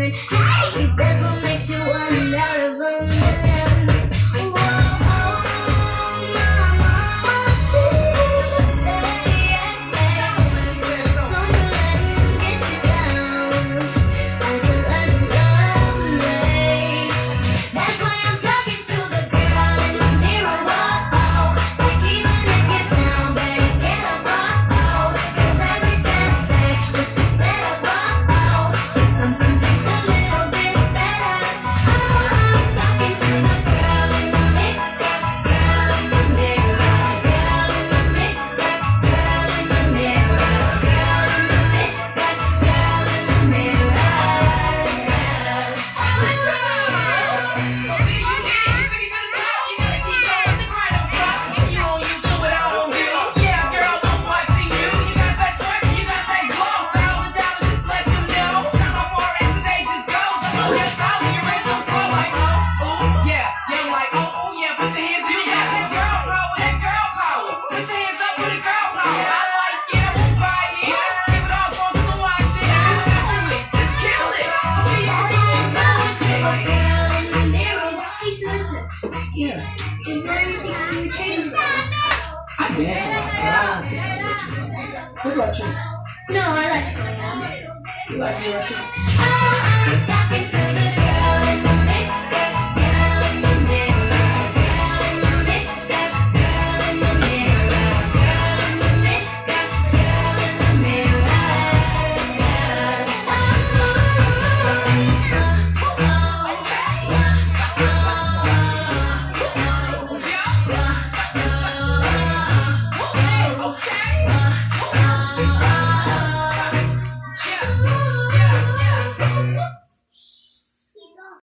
Hey, that's what makes you one out of a million. Whoa, mama, she would say, don't you let him get you down. Like you love me. That's why I'm talking to the girl in the mirror. Whoa, like even if you're down, better get up. Whoa, 'cause every setback's just a setup. Whoa, it's something just a little bit better. Oh, I'm talking to the girl in the mirror, girl in the mirror, girl in the mirror, girl in the mirror, girl in the mirror, girl in the mirror. Yeah. Is there anything you would change about yourself? I dance a lot. What about you? No, I like it. You like me too? Oh,